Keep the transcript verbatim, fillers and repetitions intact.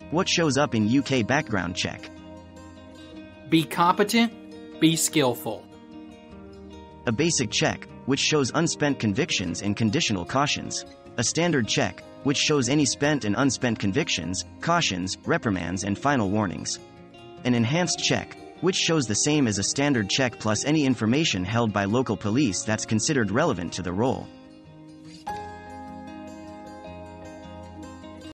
What shows up in U K background check? Be competent, be skillful. A basic check, which shows unspent convictions and conditional cautions. A standard check, which shows any spent and unspent convictions, cautions, reprimands, and final warnings. An enhanced check, which shows the same as a standard check plus any information held by local police that's considered relevant to the role.